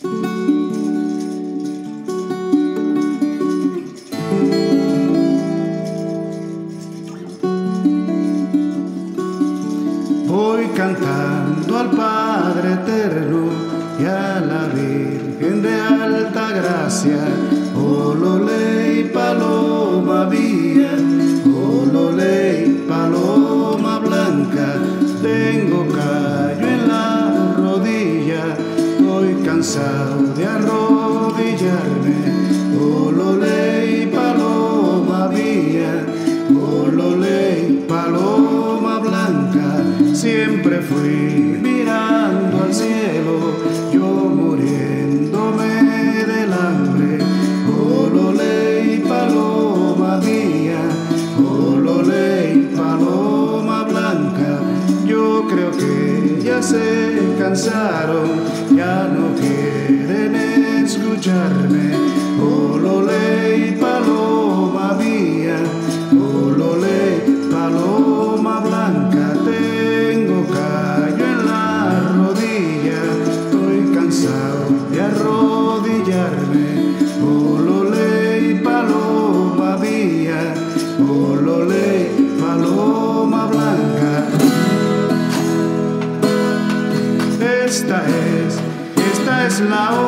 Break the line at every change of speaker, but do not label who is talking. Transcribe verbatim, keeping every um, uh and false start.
Voy cantando al Padre Eterno y a la Virgen de alta gracia. Ololey, paloma vía, ololey, paloma blanca. Tengo callo en la rodilla, estoy cansado de arrodillarme. Ololey, paloma vía, ololey, paloma blanca. Siempre fui mirando al cielo, yo muriéndome del hambre. Ololey, paloma mía, ololey, paloma blanca. Yo creo que ya se cansaron, ya no quieren escucharme. Ololey, paloma mía, ololey, paloma blanca. Tengo callo en la rodilla, estoy cansado de arrodillarme. Ololey, paloma mía, ololey, paloma blanca. Esta es, esta es la hora.